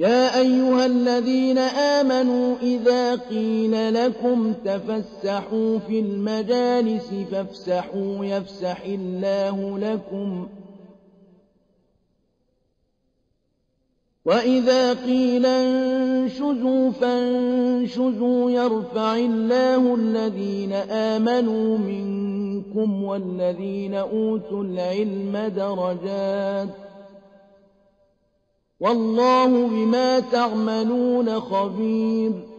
يا أيها الذين آمنوا إذا قيل لكم تفسحوا في المجالس فافسحوا يفسح الله لكم وإذا قيل انشزوا فانشزوا يرفع الله الذين آمنوا منكم والذين أوتوا العلم درجات والله بما تعملون خبير